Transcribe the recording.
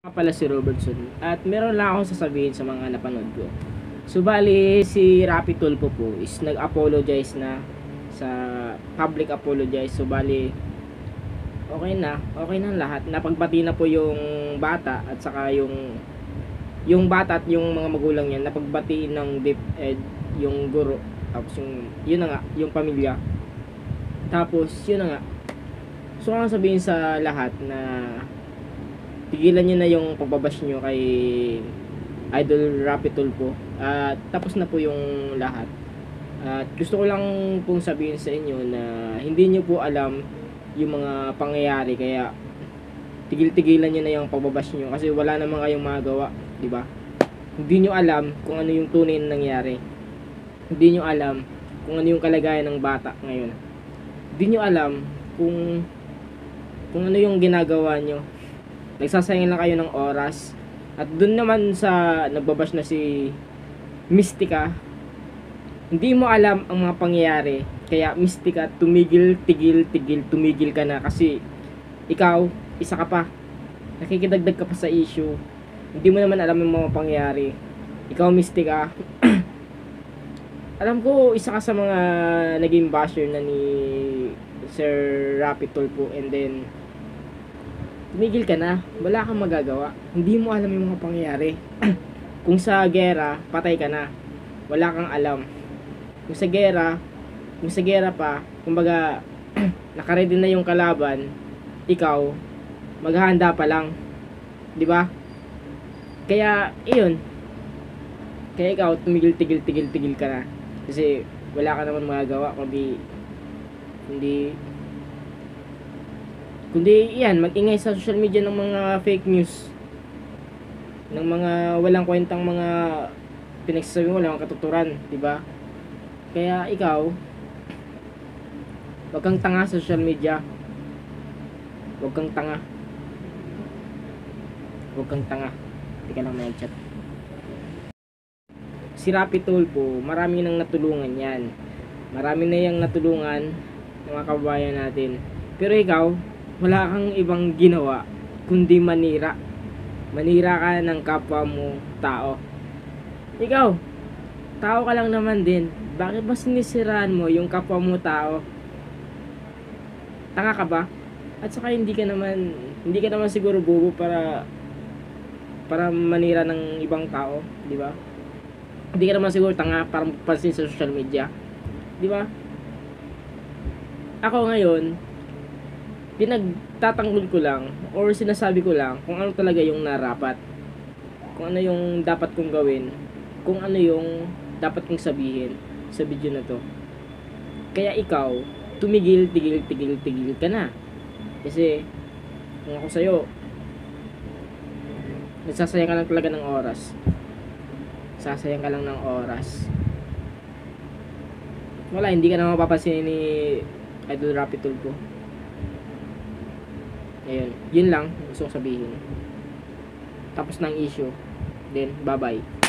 Nga pala si Robertson at meron lang akong sasabihin sa mga napanood ko. So bali si Rapi Tulfo po is nag-apologize na sa public apologize. So bali okay na lahat. Napagbati na po yung bata at saka yung bata at yung mga magulang niya napagbatiin ng DepEd yung guro. Tapos yun na nga, yung pamilya. Tapos yun na nga. So ang sabihin sa lahat na tigilan nyo na yung pagbabash nyo kay Idol Rapi Tulfo at tapos na po yung lahat. At gusto ko lang pong sabihin sa inyo na hindi nyo po alam yung mga pangyayari, kaya tigil-tigilan nyo na yung pagbabash nyo kasi wala namang kayong magagawa, di ba? Hindi nyo alam kung ano yung tunay na nangyari. Hindi nyo alam kung ano yung kalagayan ng bata ngayon. Hindi nyo alam kung ano yung ginagawa nyo. Nagsasayang lang kayo ng oras. At dun naman sa nagbabash na si Mystica, hindi mo alam ang mga pangyayari. Kaya Mystica, tumigil ka na kasi ikaw, isa ka pa. Nakikidagdag ka pa sa issue. Hindi mo naman alam ang mga pangyayari. Ikaw Mystica, alam ko isa ka sa mga naging basher na ni Sir Rapi Tulfo, and then tumigil ka na, wala kang magagawa. Hindi mo alam yung mga pangyayari. Kung sa gera, patay ka na, wala kang alam. Kung sa gera pa, kumbaga nakaready na yung kalaban, ikaw maghahanda pa lang, di ba? Kaya iyon, kaya ikaw tumigil ka na kasi wala ka naman magagawa kundi iyan, mag-ingay sa social media ng mga fake news, ng mga walang kwentang mga pinagsasabi mo, walang katuturan, di ba? Kaya ikaw, wag kang tanga sa social media. Wag kang tanga. Hindi ka lang mag-chat. Si Rapi Tulfo, marami nang natulungan yan. Marami na yung natulungan ng mga kababayan natin. Pero ikaw, wala kang ibang ginawa kundi manira. Manira ka ng kapwa mo tao. Ikaw, tao ka lang naman din. Bakit ba sinisiraan mo yung kapwa mo tao? Tanga ka ba? At saka hindi ka naman siguro bobo para manira ng ibang tao, di ba? Hindi ka naman siguro tanga para magpansin sa social media, di ba? Ako ngayon, pinagtatanggol ko lang or sinasabi ko lang kung ano talaga yung narapat, kung ano yung dapat kong gawin, kung ano yung dapat kong sabihin sa video na to. Kaya ikaw, tigil ka na. Kasi kung ako sa'yo, nagsasayang ka lang talaga ng oras. Sasayang ka lang ng oras. Wala, hindi ka na mapapansin ni Idol Rapi Tulfo. Ayun, yun lang gusto kong sabihin. Tapos na ang issue. Then, bye-bye.